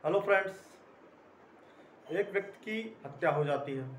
Hello friends. एक व्यक्ति की हत्या हो जाती है।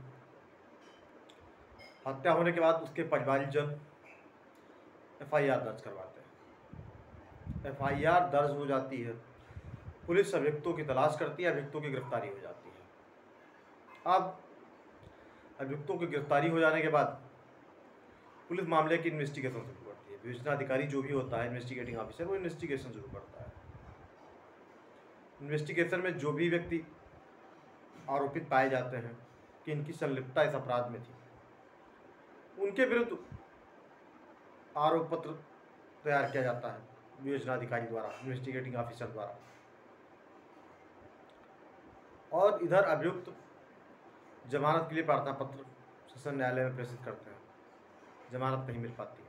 हत्या होने के बाद उसके परिवारजन एफआईआर दर्ज करवाते हैं। एफआईआर दर्ज हो जाती है, पुलिस अभियुक्तों की तलाश करती है, अभियुक्तों की गिरफ्तारी हो जाती है। अब अभियुक्तों की गिरफ्तारी हो जाने के बाद पुलिस मामले की इन्वेस्टिगेशन शुरू करती है। विवेचना अधिकारी जो भी होता है, इन्वेस्टिगेटिंग ऑफिसर, वो इन्वेस्टिगेशन शुरू करता है। इन्वेस्टिगेशन में जो भी व्यक्ति आरोपित पाए जाते हैं कि इनकी संलिप्तता इस अपराध में थी, उनके विरुद्ध आरोप पत्र तैयार किया जाता है विवेचना अधिकारी द्वारा, इन्वेस्टिगेटिंग ऑफिसर द्वारा। और इधर अभियुक्त जमानत के लिए प्रार्थना पत्र सेशन न्यायालय में प्रेषित करते हैं। जमानत नहीं मिल पाती है।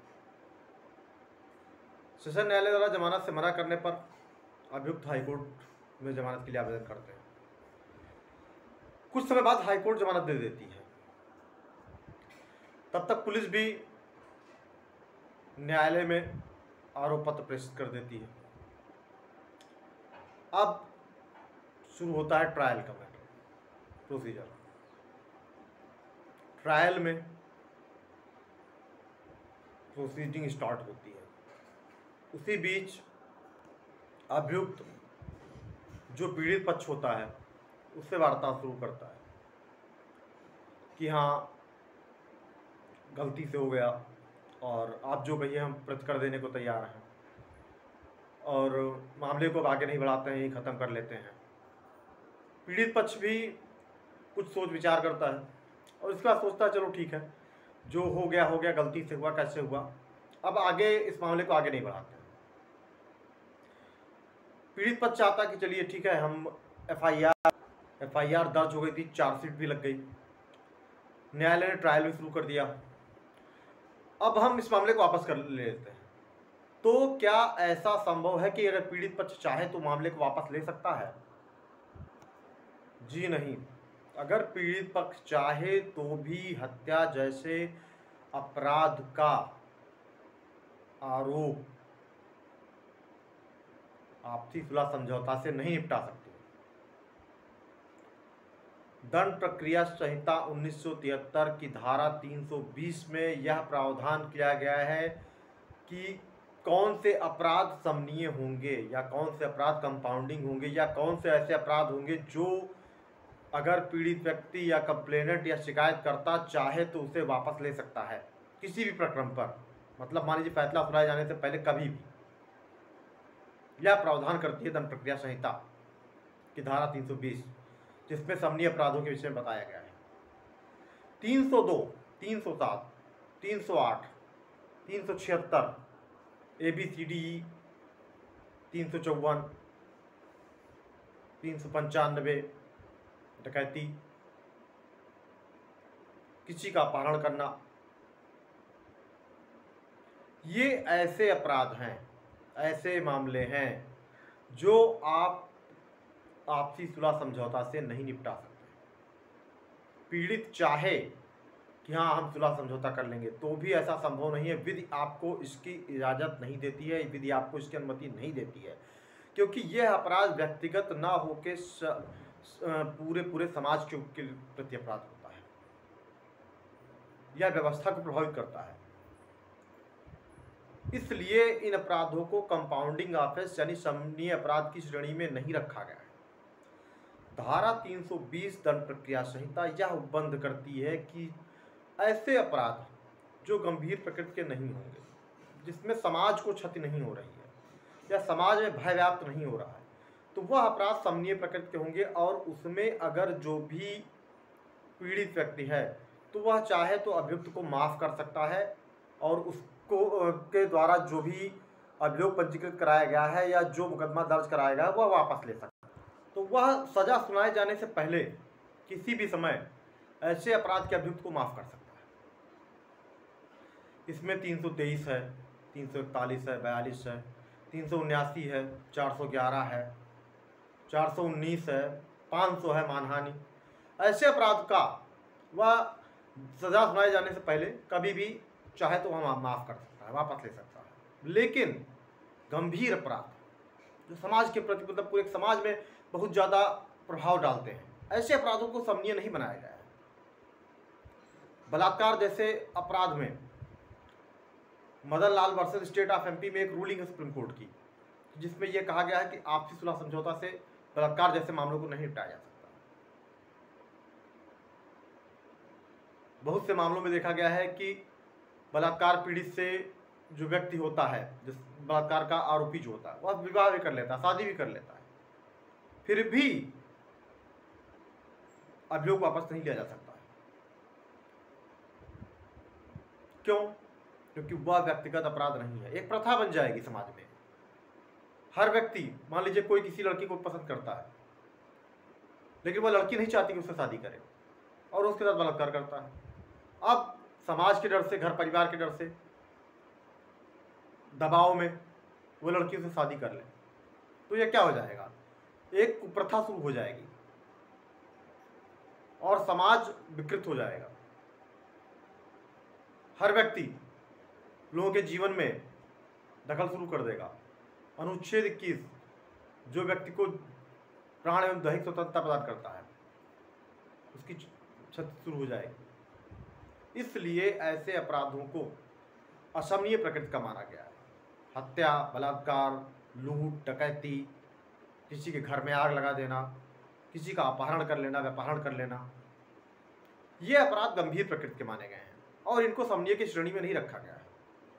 सेशन न्यायालय द्वारा जमानत से मना करने पर अभियुक्त हाईकोर्ट में जमानत के लिए आवेदन करते हैं। कुछ समय बाद हाईकोर्ट जमानत दे देती है। तब तक पुलिस भी न्यायालय में आरोप पत्र प्रेषित कर देती है। अब शुरू होता है ट्रायल का मैटर, प्रोसीजर। ट्रायल में प्रोसीडिंग स्टार्ट होती है। उसी बीच अभियुक्त जो पीड़ित पक्ष होता है उससे वार्ता शुरू करता है कि हाँ, गलती से हो गया और आप जो कहिए हम प्रति कर देने को तैयार हैं, और मामले को आगे नहीं बढ़ाते हैं, यही ख़त्म कर लेते हैं। पीड़ित पक्ष भी कुछ सोच विचार करता है और इसके बाद सोचता है चलो ठीक है, जो हो गया, गलती से हुआ, कैसे हुआ, अब आगे इस मामले को आगे नहीं बढ़ाते हैं। पीड़ित पक्ष चाहता कि चलिए ठीक है, हम एफआईआर दर्ज हो गई थी, चार्जशीट भी लग गई, न्यायालय ने ट्रायल भी शुरू कर दिया, अब हम इस मामले को वापस कर लेते हैं। तो क्या ऐसा संभव है कि अगर पीड़ित पक्ष चाहे तो मामले को वापस ले सकता है? जी नहीं। अगर पीड़ित पक्ष चाहे तो भी हत्या जैसे अपराध का आरोप आपसी सुलह समझौता से नहीं निपटा सकते। दंड प्रक्रिया संहिता 1973 की धारा 320 में यह प्रावधान किया गया है कि कौन से अपराध समनीय होंगे या कौन से अपराध कंपाउंडिंग होंगे या कौन से ऐसे अपराध होंगे जो अगर पीड़ित व्यक्ति या कंप्लेनेंट या शिकायतकर्ता चाहे तो उसे वापस ले सकता है किसी भी प्रकरण पर। मतलब मान लीजिए फैसला सुनाए जाने से पहले कभी भी। यह प्रावधान करती है दंड प्रक्रिया संहिता की धारा 320, जिसमें समनीय अपराधों के विषय में बताया गया है। 302, 307, 308, 376, ABCDE, 354, 395, डकैती, किसी का अपहरण करना, ये ऐसे अपराध हैं, ऐसे मामले हैं जो आप आपसी सुलह समझौता से नहीं निपटा सकते। पीड़ित चाहे कि हाँ हम सुलह समझौता कर लेंगे तो भी ऐसा संभव नहीं है। विधि आपको इसकी इजाज़त नहीं देती है, विधि आपको इसकी अनुमति नहीं देती है, क्योंकि यह अपराध व्यक्तिगत ना होके पूरे समाज के प्रति अपराध होता है। यह व्यवस्था को प्रभावित करता है। इसलिए इन अपराधों को कंपाउंडिंग ऑफेंस यानी समनीय अपराध की श्रेणी में नहीं रखा गया है। धारा 320 दंड प्रक्रिया संहिता यह उपबंध करती है कि ऐसे अपराध जो गंभीर प्रकृति के नहीं होंगे, जिसमें समाज को क्षति नहीं हो रही है या समाज में भय व्याप्त नहीं हो रहा है, तो वह अपराध समनीय प्रकृति के होंगे। और उसमें अगर जो भी पीड़ित व्यक्ति है तो वह चाहे तो अभियुक्त को माफ़ कर सकता है और उसको के द्वारा जो भी अभियोग पंजीकृत कराया गया है या जो मुकदमा दर्ज कराया गया है वह वापस ले सकता है। तो वह सजा सुनाए जाने से पहले किसी भी समय ऐसे अपराध के अभियुक्त को माफ़ कर सकता है। इसमें 323 है, 341 है, 42 है, 379 है, 411 है, 419 है, 500 है मानहानि। ऐसे अपराध का वह सजा सुनाए जाने से पहले कभी भी चाहे तो वह माफ़ कर सकता है, वापस ले सकता है। लेकिन गंभीर अपराध जो समाज के प्रति, मतलब पूरे समाज में बहुत ज़्यादा प्रभाव डालते हैं। ऐसे अपराधों को समनीय नहीं बनाया गया है। बलात्कार जैसे अपराध में Madan Lal versus state of MP में एक रूलिंग है सुप्रीम कोर्ट की, जिसमें यह कहा गया है कि आपसी सुलह समझौता से बलात्कार जैसे मामलों को नहीं निपटाया जा सकता। बहुत से मामलों में देखा गया है कि बलात्कार पीड़ित से जो व्यक्ति होता है, जिस बलात्कार का आरोपी जो होता है, वह विवाह भी कर लेता है, शादी भी कर लेता है, फिर भी अभियोग वापस नहीं लिया जा सकता है। क्यों? क्योंकि वह व्यक्तिगत अपराध नहीं है। एक प्रथा बन जाएगी समाज में। हर व्यक्ति, मान लीजिए कोई किसी लड़की को पसंद करता है, लेकिन वह लड़की नहीं चाहती कि उससे शादी करे और उसके साथ बलात्कार करता है। अब समाज के डर से, घर परिवार के डर से, दबाव में वो लड़की उससे शादी कर ले, तो यह क्या हो जाएगा? एक कुप्रथा शुरू हो जाएगी और समाज विकृत हो जाएगा। हर व्यक्ति लोगों के जीवन में दखल शुरू कर देगा। अनुच्छेद 21 जो व्यक्ति को प्राण एवं दैहिक स्वतंत्रता प्रदान करता है, उसकी क्षति शुरू हो जाएगी। इसलिए ऐसे अपराधों को असमनीय प्रकृति का माना गया है। हत्या, बलात्कार, लूट, डकैती, किसी के घर में आग लगा देना, किसी का अपहरण कर लेना, व्यापहरण कर लेना, ये अपराध गंभीर प्रकृति के माने गए हैं और इनको समनीय की श्रेणी में नहीं रखा गया है।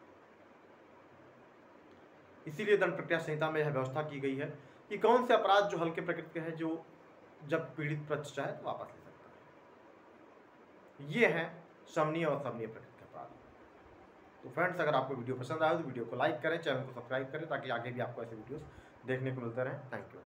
इसीलिए दंड प्रक्रिया संहिता में यह व्यवस्था की गई है कि कौन से अपराध जो हल्के प्रकृति के हैं, जो जब पीड़ित पक्ष चाहे तो वापस ले सकता है। ये हैं समनीय और समनीय प्रकृति के अपराध। तो फ्रेंड्स, अगर आपको वीडियो पसंद आए तो वीडियो को लाइक करें, चैनल को सब्सक्राइब करें, ताकि आगे भी आपको ऐसे वीडियोस देखने को मिलते रहें। Thank you.